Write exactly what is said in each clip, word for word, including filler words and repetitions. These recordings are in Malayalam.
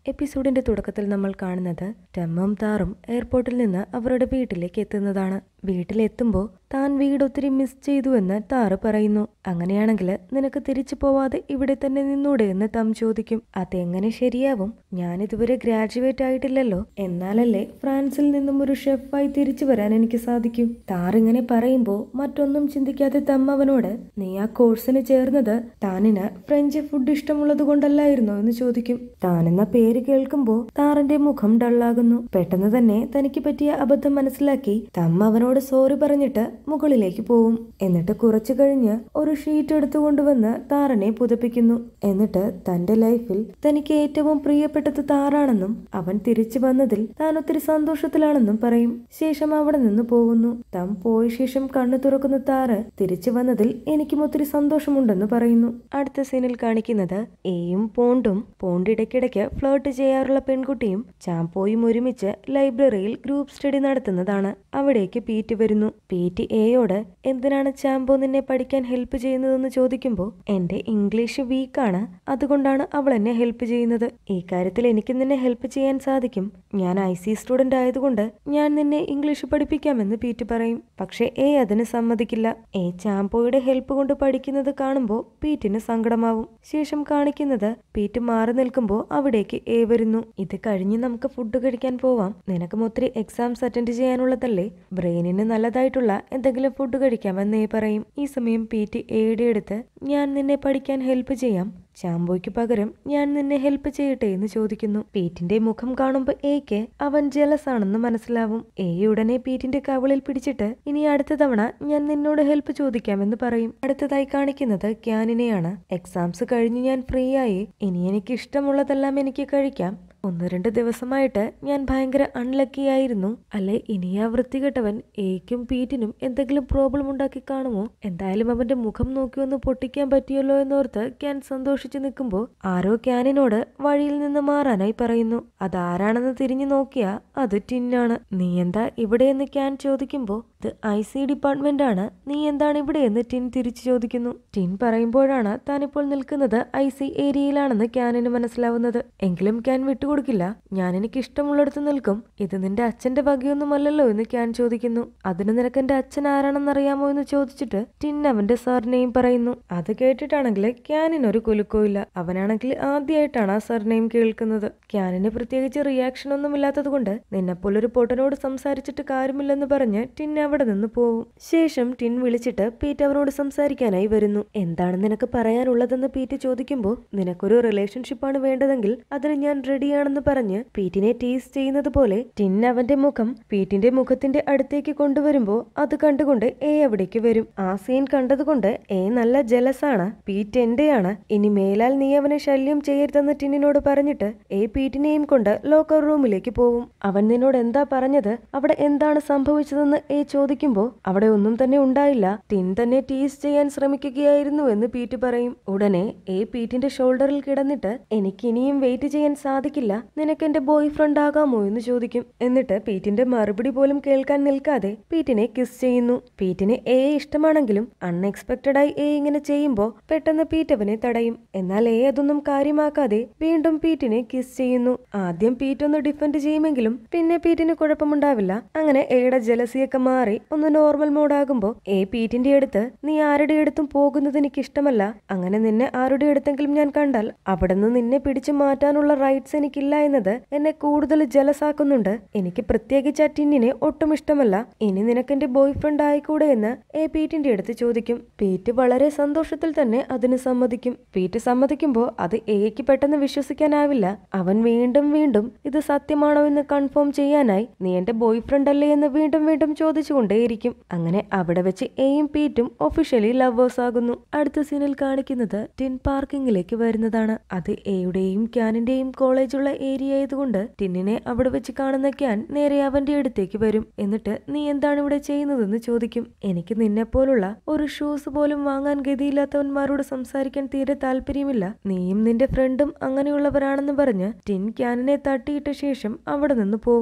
എപ്പിസോഡിന്റെ തുടക്കത്തിൽ നമ്മൾ കാണുന്നത് ടെമ്മും താറും എയർപോർട്ടിൽ നിന്ന് അവരുടെ വീട്ടിലേക്ക് എത്തുന്നതാണ്. വീട്ടിലെത്തുമ്പോൾ താൻ വീട് ഒത്തിരി മിസ് ചെയ്തു എന്ന് താറ് പറയുന്നു. അങ്ങനെയാണെങ്കിൽ നിനക്ക് തിരിച്ചു പോവാതെ ഇവിടെ തന്നെ നിന്നൂടെ എന്ന് തം ചോദിക്കും. അതെങ്ങനെ ശരിയാവും? ഞാൻ ഇതുവരെ ഗ്രാജുവേറ്റ് ആയിട്ടില്ലല്ലോ, എന്നാലല്ലേ ഫ്രാൻസിൽ നിന്നും ഒരു ഷെഫായി തിരിച്ചു വരാൻ എനിക്ക് സാധിക്കും. താറിങ്ങനെ പറയുമ്പോൾ മറ്റൊന്നും ചിന്തിക്കാതെ തം അവനോട്, നീ ആ കോഴ്സിന് ചേർന്നത് താനിന് ഫ്രഞ്ച് ഫുഡ് ഇഷ്ടമുള്ളത് കൊണ്ടല്ലായിരുന്നോ എന്ന് ചോദിക്കും. താനെന്ന പേര് കേൾക്കുമ്പോൾ താറിന്റെ മുഖം ഡള്ളാകുന്നു. പെട്ടെന്ന് തന്നെ തനിക്ക് പറ്റിയ അബദ്ധം മനസ്സിലാക്കി തം അവനോട് സോറി പറഞ്ഞിട്ട് മുകളിലേക്ക് പോവും. എന്നിട്ട് കുറച്ചു കഴിഞ്ഞ് ഒരു ഷീറ്റ് എടുത്തുകൊണ്ടുവന്ന് താറിനെ പുതപ്പിക്കുന്നു. എന്നിട്ട് തന്റെ ലൈഫിൽ തനിക്ക് ഏറ്റവും പ്രിയപ്പെട്ടത് താറാണെന്നും അവൻ തിരിച്ചു വന്നതിൽ താൻ ഒത്തിരി സന്തോഷത്തിലാണെന്നും പറയും. ശേഷം അവിടെ നിന്ന് പോകുന്നു. താൻ പോയ ശേഷം കണ്ണു തുറക്കുന്ന താറ് തിരിച്ചു വന്നതിൽ എനിക്കും ഒത്തിരി സന്തോഷമുണ്ടെന്ന് പറയുന്നു. അടുത്ത സീനിൽ കാണിക്കുന്നത് എയും പോണ്ടും പോണ്ട് ഇടയ്ക്കിടയ്ക്ക് ഫ്ലേർട്ട് ചെയ്യാറുള്ള പെൺകുട്ടിയും ചാമ്പോയും ഒരുമിച്ച് ലൈബ്രറിയിൽ ഗ്രൂപ്പ് സ്റ്റഡി നടത്തുന്നതാണ്. അവിടേക്ക് പീറ്റ് വരുന്നു. പീറ്റ് എയോട് എന്തിനാണ് ചാമ്പോ നിന്നെ പഠിക്കാൻ ഹെൽപ്പ് ചെയ്യുന്നതെന്ന് ചോദിക്കുമ്പോൾ എന്റെ ഇംഗ്ലീഷ് വീക്കാണ്, അതുകൊണ്ടാണ് അവൾ എന്നെ ഹെൽപ്പ് ചെയ്യുന്നത്. ഈ കാര്യത്തിൽ എനിക്ക് നിന്നെ ഹെൽപ്പ് ചെയ്യാൻ സാധിക്കും. ഞാൻ ഐ സി സ്റ്റുഡന്റ് ആയതുകൊണ്ട് ഞാൻ നിന്നെ ഇംഗ്ലീഷ് പഠിപ്പിക്കാമെന്ന് പീറ്റ് പറയും. പക്ഷെ എ അതിന് സമ്മതിക്കില്ല. എ ചാമ്പോയുടെ ഹെൽപ്പ് കൊണ്ട് പഠിക്കുന്നത് കാണുമ്പോൾ പീറ്റിന് സങ്കടമാവും. ശേഷം കാണിക്കുന്നത് പീറ്റ് മാറി നിൽക്കുമ്പോൾ അവിടേക്ക് എ വരുന്നു. ഇത് കഴിഞ്ഞ് നമുക്ക് ഫുഡ് കഴിക്കാൻ പോവാം, നിനക്കും ഒത്തിരി എക്സാംസ് അറ്റൻഡ് ചെയ്യാനുള്ളതല്ലേ, ബ്രെയിനിന് നല്ലതായിട്ടുള്ള എന്തെങ്കിലും ഫുഡ് കഴിക്കാമെന്ന് എ പറയും. ഈ സമയം പീറ്റ് എയുടെ അടുത്ത് ഞാൻ നിന്നെ പഠിക്കാൻ ഹെൽപ്പ് ചെയ്യാം, ചാമ്പോയ്ക്ക് പകരം ഞാൻ നിന്നെ ഹെൽപ്പ് ചെയ്യട്ടെ എന്ന് ചോദിക്കുന്നു. പീറ്റിന്റെ മുഖം കാണുമ്പോൾ എയ്ക്ക് അവൻ ജലസ് ആണെന്ന് മനസ്സിലാവും. എ ഉടനെ പീറ്റിന്റെ കവിളിൽ പിടിച്ചിട്ട് ഇനി അടുത്ത തവണ ഞാൻ നിന്നോട് ഹെൽപ്പ് ചോദിക്കാമെന്ന് പറയും. അടുത്തതായി കാണിക്കുന്നത് ക്യാനിനെയാണ്. എക്സാംസ് കഴിഞ്ഞ് ഞാൻ ഫ്രീ ആയി, ഇനി എനിക്ക് ഇഷ്ടമുള്ളതെല്ലാം എനിക്ക് കഴിക്കാം. ഒന്ന് രണ്ട് ദിവസമായിട്ട് ഞാൻ ഭയങ്കര അൺലക്കി ആയിരുന്നു. അല്ലെ ഇനി ആ വൃത്തികെട്ടവൻ എയ്ക്കും പീറ്റിനും എന്തെങ്കിലും പ്രോബ്ലം ഉണ്ടാക്കി കാണുമോ? എന്തായാലും അവന്റെ മുഖം നോക്കി ഒന്ന് പൊട്ടിക്കാൻ പറ്റിയല്ലോ എന്നോർത്ത് ക്യാൻ സന്തോഷിച്ചു നിൽക്കുമ്പോൾ ആരോ ക്യാനിനോട് വഴിയിൽ നിന്ന് മാറാനായി പറയുന്നു. അതാരാണെന്ന് തിരിഞ്ഞു നോക്കിയാ അത് ടിന്നാണ്. നീ എന്താ ഇവിടെയെന്ന് ക്യാൻ ചോദിക്കുമ്പോൾ ഇത് ഐ സി ഡിപ്പാർട്ട്മെന്റ് ആണ്, നീ എന്താണ് ഇവിടെയെന്ന് ടിൻ തിരിച്ചു ചോദിക്കുന്നു. ടിൻ പറയുമ്പോഴാണ് താനിപ്പോൾ നിൽക്കുന്നത് ഐ സി ഏരിയയിലാണെന്ന് ക്യാനിന് മനസ്സിലാവുന്നത്. എങ്കിലും ക്യാൻ വിട്ടുകൊടുക്കില്ല. ഞാൻ എനിക്ക് ഇഷ്ടമുള്ളിടത്ത് നിൽക്കും, ഇത് നിന്റെ അച്ഛന്റെ വകയൊന്നുമല്ലല്ലോ എന്ന് ക്യാൻ ചോദിക്കുന്നു. അതിന് നിനക്ക് എന്റെ അച്ഛൻ ആരാണെന്നറിയാമോ എന്ന് ചോദിച്ചിട്ട് ടിൻ അവന്റെ സർനെയിം പറയുന്നു. അത് കേട്ടിട്ടാണെങ്കിൽ ക്യാനിനൊരു കുലുക്കമില്ല. അവനാണെങ്കിൽ ആദ്യമായിട്ടാണ് ആ സർനെയിം കേൾക്കുന്നത്. ക്യാനിന് പ്രത്യേകിച്ച് റിയാക്ഷൻ ഒന്നും ഇല്ലാത്തത് കൊണ്ട് നിന്നെപ്പോലൊരു പൊട്ടനോട് സംസാരിച്ചിട്ട് കാര്യമില്ലെന്ന് പറഞ്ഞ് ടിൻ അവിടെ നിന്ന് പോവും. ശേഷം ടിൻ വിളിച്ചിട്ട് പീറ്റ് അവനോട് സംസാരിക്കാനായി വരുന്നു. എന്താണ് നിനക്ക് പറയാനുള്ളതെന്ന് പീറ്റ് ചോദിക്കുമ്പോൾ നിനക്കൊരു റിലേഷൻഷിപ്പാണ് വേണ്ടതെങ്കിൽ അതിന് ഞാൻ റെഡിയാണെന്ന് പറഞ്ഞ് പീറ്റിനെ ടീസ് ചെയ്യുന്നത് പോലെ ടിൻ അവന്റെ മുഖം പീറ്റിന്റെ മുഖത്തിന്റെ അടുത്തേക്ക് കൊണ്ടുവരുമ്പോ അത് കണ്ടുകൊണ്ട് എ അവിടേക്ക് വരും. ആ സീൻ കണ്ടതുകൊണ്ട് എ നല്ല ജലസാണ്. പീറ്റ് എന്റെയാണ്, ഇനി മേലാൽ നീ അവനെ ശല്യം ചെയ്യരുതെന്ന് ടിന്നിനോട് പറഞ്ഞിട്ട് എ പീറ്റിനെയും കൊണ്ട് ലോക്കർ റൂമിലേക്ക് പോവും. അവൻ നിന്നോട് എന്താ പറഞ്ഞത്, അവിടെ എന്താണ് സംഭവിച്ചതെന്ന് എ ചോദിക്കുമ്പോൾ അവിടെ ഒന്നും തന്നെ ഉണ്ടായില്ല, ടിൻ തന്നെ ടീസ് ചെയ്യാൻ ശ്രമിക്കുകയായിരുന്നു എന്ന് പീറ്റ് പറയും. ഉടനെ എ പീറ്റിന്റെ ഷോൾഡറിൽ കിടന്നിട്ട് എനിക്ക് ഇനിയും വെയിറ്റ് ചെയ്യാൻ സാധിക്കില്ല, നിനക്ക് എന്റെ ബോയ് ഫ്രണ്ട് ആകാമോ എന്ന് ചോദിക്കും. എന്നിട്ട് പീറ്റിന്റെ മറുപടി പോലും കേൾക്കാൻ നിൽക്കാതെ പീറ്റിനെ കിസ് ചെയ്യുന്നു. പീറ്റിന് എ ഇഷ്ടമാണെങ്കിലും അൺഎക്സ്പെക്റ്റഡ് ആയി എ ഇങ്ങനെ ചെയ്യുമ്പോൾ പെട്ടെന്ന് പീറ്റ് അവനെ തടയും. എന്നാൽ എ അതൊന്നും കാര്യമാക്കാതെ വീണ്ടും പീറ്റിനെ കിസ് ചെയ്യുന്നു. ആദ്യം പീറ്റ് ഒന്ന് ഡിഫെൻഡ് ചെയ്യുമെങ്കിലും പിന്നെ പീറ്റിന് കുഴപ്പമുണ്ടാവില്ല. അങ്ങനെ എയുടെ ജലസിയൊക്കെ മാറി ഒന്ന് നോർമൽ മോഡാകുമ്പോ എ പീറ്റിന്റെ അടുത്ത് നീ ആരുടെ അടുത്തും പോകുന്നത് എനിക്ക് ഇഷ്ടമല്ല, അങ്ങനെ നിന്നെ ആരുടെ അടുത്തെങ്കിലും ഞാൻ കണ്ടാൽ അവിടെ നിന്ന് നിന്നെ പിടിച്ചു മാറ്റാനുള്ള റൈറ്റ്സ് എനിക്കില്ല എന്നത് എന്നെ കൂടുതൽ ജലസാക്കുന്നുണ്ട്. എനിക്ക് പ്രത്യേകിച്ച് ആ ടിന്നിനെ ഒട്ടും ഇഷ്ടമല്ല, ഇനി നിനക്ക് എന്റെ ബോയ് ഫ്രണ്ട് ആയിക്കൂടെ എന്ന് എ പീറ്റിന്റെ അടുത്ത് ചോദിക്കും. പീറ്റ് വളരെ സന്തോഷത്തിൽ തന്നെ അതിന് സമ്മതിക്കും. പീറ്റ് സമ്മതിക്കുമ്പോൾ അത് എയ്ക്ക് പെട്ടെന്ന് വിശ്വസിക്കാനാവില്ല. അവൻ വീണ്ടും വീണ്ടും ഇത് സത്യമാണോ എന്ന് കൺഫേം ചെയ്യാനായി നീ എന്റെ ബോയ് ഫ്രണ്ട് അല്ലേ എന്ന് വീണ്ടും വീണ്ടും ചോദിച്ചുകൊണ്ടേയിരിക്കും. അങ്ങനെ അവിടെ വെച്ച് എയും പീറ്റും ഒഫീഷ്യലി ലവേഴ്സ് ആകുന്നു. അടുത്ത സീനിൽ കാണിക്കുന്നത് ടിൻ പാർക്കിങ്ങിലേക്ക് വരുന്നതാണ്. അത് എയുടെയും ക്യാനിന്റെയും കോളേജുള്ള ഏരിയ ആയതുകൊണ്ട് ടിന്നിനെ അവിടെ വെച്ച് കാണുന്ന ക്യാൻ നേരെ അവന്റെ അടുത്തേക്ക് വരും. എന്നിട്ട് നീ എന്താണ് ഇവിടെ ചെയ്യുന്നതെന്ന് ചോദിക്കും. എനിക്ക് നിന്നെ പോലുള്ള ഒരു ഷൂസ് പോലും വാങ്ങാൻ ഗതിയില്ലാത്തവന്മാരോട് സംസാരിക്കാൻ തീരെ താല്പര്യമില്ല, നീയും നിന്റെ ഫ്രണ്ടും അങ്ങനെയുള്ളവരാണെന്ന് പറഞ്ഞ് ടിൻ ക്യാനിനെ തട്ടിയിട്ട ശേഷം അവിടെ നിന്ന് പോകുന്നു.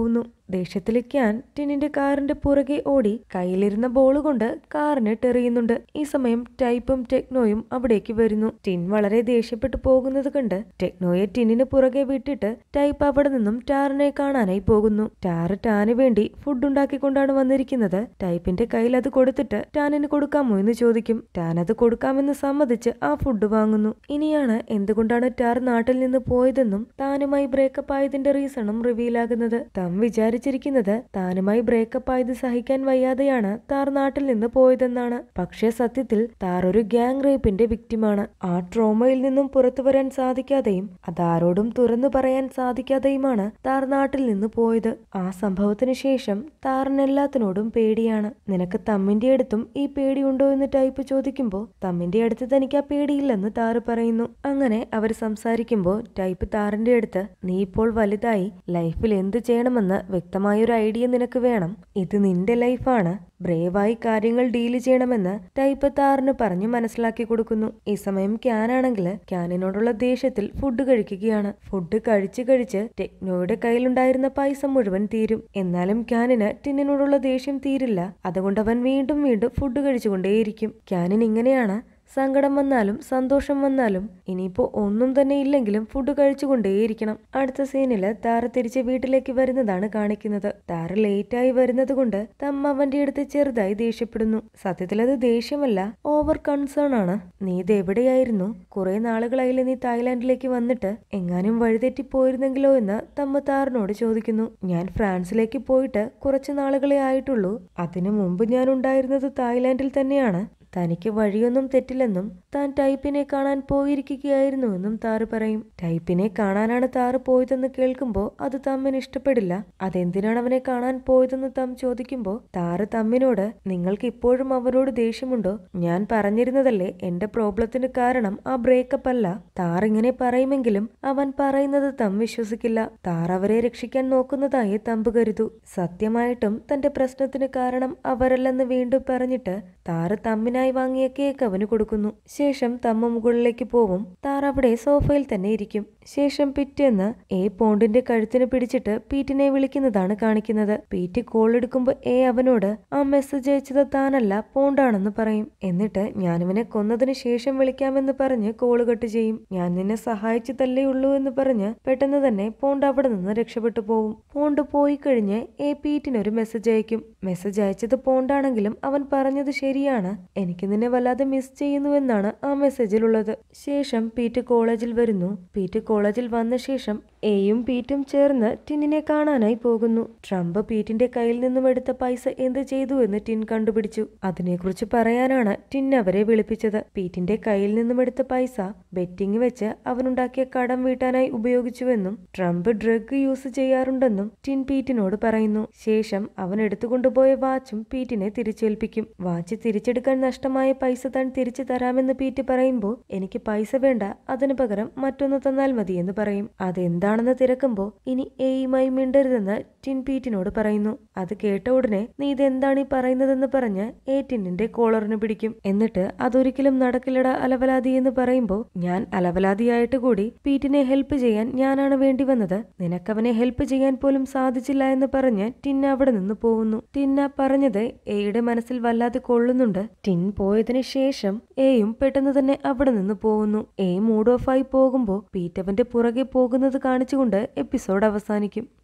ദേഷ്യത്തില് ക്യാൻ ടിന്നിന്റെ കാറിന്റെ പുറകെ ഓടി കയ്യിലിരുന്ന ബോൾ കൊണ്ട് കാറിനെ ടെറിയുന്നുണ്ട്. ഈ സമയം ടൈപ്പും ടെക്നോയും അവിടേക്ക് വരുന്നു. ടിൻ വളരെ ദേഷ്യപ്പെട്ടു പോകുന്നത് കണ്ട് ടെക്നോയെ ടിന്നിന് പുറകെ വിട്ടിട്ട് ടൈപ്പ് അവിടെ നിന്നും ടാറിനെ കാണാനായി പോകുന്നു. ടാറ് ടാന് വേണ്ടി ഫുഡ് ഉണ്ടാക്കിക്കൊണ്ടാണ് വന്നിരിക്കുന്നത്. ടൈപ്പിന്റെ കയ്യിൽ അത് കൊടുത്തിട്ട് ടാനിന് കൊടുക്കാമോ എന്ന് ചോദിക്കും. ടാൻ അത് കൊടുക്കാമെന്ന് സമ്മതിച്ച് ആ ഫുഡ് വാങ്ങുന്നു. ഇനിയാണ് എന്തുകൊണ്ടാണ് ടാർ നാട്ടിൽ നിന്ന് പോയതെന്നും താനുമായി ബ്രേക്കപ്പ് ആയതിന്റെ റീസണും റിവീൽ ആകുന്നത്. താൻ വിചാരിച്ചിരിക്കുന്നത് താനുമായി ബ്രേക്കപ്പ് ആയത് സഹിക്കാൻ വയ്യാതെയാണ് താർ നാട്ടിൽ നിന്ന് പോയതെന്നാണ്. പക്ഷേ സത്യത്തിൽ താർ ഒരു ഗ്യാങ് റേപ്പിന്റെ വിക്ടിമാണ്. ആ ട്രോമയിൽ നിന്നും പുറത്തു വരാൻ സാധിക്കാതെയും അതാരോടും തുറന്നു പറയാൻ സാധിക്കാതെയുമാണ് താർ നാട്ടിൽ നിന്ന് പോയത്. ആ സംഭവത്തിന് ശേഷം താറിന് എല്ലാത്തിനോടും പേടിയാണ്. നിനക്ക് തമ്മിന്റെ അടുത്തും ഈ പേടിയുണ്ടോ എന്ന് ടൈപ്പ് ചോദിക്കുമ്പോൾ തമ്മിന്റെ അടുത്ത് തനിക്ക് ആ പേടിയില്ലെന്ന് താറ് പറയുന്നു. അങ്ങനെ അവർ സംസാരിക്കുമ്പോൾ ടൈപ്പ് താറിന്റെ അടുത്ത് നീ ഇപ്പോൾ വലുതായി, ലൈഫിൽ എന്ത് ചെയ്യണമെന്ന് വ്യക്തമായൊരു ഐഡിയ നിനക്ക് വേണം. ഇത് നിന്റെ ലൈഫാണ്, ബ്രേവായി കാര്യങ്ങൾ ഡീല് ചെയ്യണമെന്ന് ടൈപ്പ് താറിന് പറഞ്ഞ് മനസ്സിലാക്കി കൊടുക്കുന്നു. ഈ സമയം ക്യാനാണെങ്കിൽ ക്യാനിനോടുള്ള ദേഷ്യത്തിൽ ഫുഡ് കഴിക്കുകയാണ്. ഫുഡ് കഴിച്ച് കഴിച്ച് ടെക്നോയുടെ കയ്യിലുണ്ടായിരുന്ന പൈസ മുഴുവൻ തീരും. എന്നാലും ക്യാനിന് ടിന്നിനോടുള്ള ദേഷ്യം തീരില്ല. അതുകൊണ്ട് അവൻ വീണ്ടും വീണ്ടും ഫുഡ് കഴിച്ചുകൊണ്ടേയിരിക്കും. ക്യാനിൻ ഇങ്ങനെയാണ്. സങ്കടം വന്നാലും സന്തോഷം വന്നാലും ഇനിയിപ്പോ ഒന്നും തന്നെ ഇല്ലെങ്കിലും ഫുഡ് കഴിച്ചുകൊണ്ടേയിരിക്കണം. അടുത്ത സീനില് താര തിരിച്ച് വീട്ടിലേക്ക് വരുന്നതാണ് കാണിക്കുന്നത്. താര ലേറ്റായി വരുന്നത് കൊണ്ട് തമ്മ അവന്റെ അടുത്ത് ചെറുതായി ദേഷ്യപ്പെടുന്നു. സത്യത്തിൽ അത് ദേഷ്യമല്ല, ഓവർ കൺസേൺ ആണ്. നീ ഇത് എവിടെയായിരുന്നു? കുറെ നാളുകളായില്ലേ നീ തായ്ലാന്റിലേക്ക് വന്നിട്ട്? എങ്ങാനും വഴിതെറ്റിപ്പോയിരുന്നെങ്കിലോ എന്ന് തമ്മ താറിനോട് ചോദിക്കുന്നു. ഞാൻ ഫ്രാൻസിലേക്ക് പോയിട്ട് കുറച്ചു നാളുകളെ ആയിട്ടുള്ളൂ. അതിനു മുമ്പ് ഞാൻ ഉണ്ടായിരുന്നത് തായ്ലാന്റിൽ തന്നെയാണ്. തനിക്ക് വഴിയൊന്നും തെറ്റില്ലെന്നും താൻ ടൈപ്പിനെ കാണാൻ പോയിരിക്കുകയായിരുന്നുവെന്നും താറ് പറയും. ടൈപ്പിനെ കാണാനാണ് താറ് പോയതെന്ന് കേൾക്കുമ്പോൾ അത് തമ്മിന് ഇഷ്ടപ്പെടില്ല. അതെന്തിനാണ് അവനെ കാണാൻ പോയതെന്ന് തം ചോദിക്കുമ്പോൾ താറ് തമ്മിനോട് നിങ്ങൾക്ക് ഇപ്പോഴും അവരോട് ദേഷ്യമുണ്ടോ? ഞാൻ പറഞ്ഞിരുന്നതല്ലേ എന്റെ പ്രോബ്ലത്തിന് കാരണം ആ ബ്രേക്കപ്പ് അല്ല. താർ ഇങ്ങനെ പറയുമെങ്കിലും അവൻ പറയുന്നത് തം വിശ്വസിക്കില്ല. താർ അവരെ രക്ഷിക്കാൻ നോക്കുന്നതായി തമ്പ് കരുതു. സത്യമായിട്ടും തന്റെ പ്രശ്നത്തിന് കാരണം അവരല്ലെന്ന് വീണ്ടും പറഞ്ഞിട്ട് താറ് തമ്മിനായി വാങ്ങിയ കേക്ക് അവന് കൊടുക്കുന്നു. ശേഷം തമ്മ മുകളിലേക്ക് പോവും. താർ അവിടെ സോഫയിൽ തന്നെ ഇരിക്കും. ശേഷം പിറ്റേന്ന് എ പോണ്ടിന്റെ കഴുത്തിന് പിടിച്ചിട്ട് പീറ്റിനെ വിളിക്കുന്നതാണ് കാണിക്കുന്നത്. പീറ്റ് കോൾ എടുക്കുമ്പോൾ എ അവനോട് ആ മെസ്സേജ് അയച്ചത് താനല്ല പോണ്ടാണെന്ന് പറയും. എന്നിട്ട് ഞാനിവനെ കൊന്നതിന് ശേഷം വിളിക്കാമെന്ന് പറഞ്ഞ് കോള് കട്ട് ചെയ്യും. ഞാൻ നിന്നെ സഹായിച്ചതല്ലേ ഉള്ളൂ എന്ന് പറഞ്ഞ് പെട്ടെന്ന് തന്നെ പോണ്ട് അവിടെ നിന്ന് രക്ഷപ്പെട്ടു പോവും. പോണ്ട് പോയി കഴിഞ്ഞ് എ പീറ്റിനൊരു മെസ്സേജ് അയക്കും. മെസ്സേജ് അയച്ചത് പോണ്ടാണെങ്കിലും അവൻ പറഞ്ഞത് ശരിയാണ്. എനിക്ക് നിന്നെ വല്ലാതെ മിസ് ചെയ്യുന്നുവെന്നാണ് ആ മെസ്സേജിലുള്ളത്. ശേഷം പീറ്റ് കോളേജിൽ വരുന്നു. പീറ്റ് കോളേജിൽ വന്ന ശേഷം എയും പീറ്റും ചേർന്ന് ടിന്നിനെ കാണാനായി പോകുന്നു. ട്രംപ് പീറ്റിന്റെ കയ്യിൽ നിന്നും എടുത്ത പൈസ എന്ത് ചെയ്തു എന്ന് ടിൻ കണ്ടുപിടിച്ചു. അതിനെക്കുറിച്ച് പറയാനാണ് ടിൻ അവരെ വിളിപ്പിച്ചത്. പീറ്റിന്റെ കയ്യിൽ നിന്നും എടുത്ത പൈസ ബെറ്റിംഗ് വെച്ച് അവനുണ്ടാക്കിയ കടം വീട്ടാനായി ഉപയോഗിച്ചുവെന്നും ട്രംപ് ഡ്രഗ് യൂസ് ചെയ്യാറുണ്ടെന്നും ടിൻ പീറ്റിനോട് പറയുന്നു. ശേഷം അവൻ എടുത്തുകൊണ്ടുപോയ വാച്ചും പീറ്റിനെ തിരിച്ചേൽപ്പിക്കും. വാച്ച് തിരിച്ചെടുക്കാൻ നഷ്ടമായ പൈസ താൻ തിരിച്ചു തരാമെന്ന് പീറ്റ് പറയുമ്പോൾ എനിക്ക് പൈസ വേണ്ട, അതിനു പകരം മറ്റൊന്ന് തന്നാൽ മതി എന്ന് പറയും. അതെന്താണെന്ന് തിരക്കുമ്പോൾ ഇനി എയുമായി മിണ്ടരുതെന്ന് ടിൻ പീറ്റിനോട് പറയുന്നു. അത് കേട്ട ഉടനെ നീ ഇതെന്താണ് ഈ പറയുന്നതെന്ന് പറഞ്ഞ് എ ടിന്നിന്റെ കോളറിന് പിടിക്കും. എന്നിട്ട് അതൊരിക്കലും നടക്കില്ലടാ അലവലാതി എന്ന് പറയുമ്പോൾ ഞാൻ അലവലാതിയായിട്ട് കൂടി പീറ്റിനെ ഹെൽപ്പ് ചെയ്യാൻ ഞാനാണ് വേണ്ടി വന്നത്, നിനക്കവനെ ഹെൽപ്പ് ചെയ്യാൻ പോലും സാധിച്ചില്ല എന്ന് പറഞ്ഞ് ടിന്ന അവിടെ നിന്ന് പോകുന്നു. ടിന്ന പറഞ്ഞത് എയുടെ മനസ്സിൽ വല്ലാതെ കൊള്ളുന്നുണ്ട്. ടിൻ പോയതിനു ശേഷം എയും പെട്ടെന്ന് തന്നെ അവിടെ നിന്ന് പോകുന്നു. എ മൂഡ് ഓഫ് ആയി പോകുമ്പോൾ പീറ്റ് അവന്റെ പുറകെ പോകുന്നത് കാണിച്ചുകൊണ്ട് എപ്പിസോഡ് അവസാനിക്കും.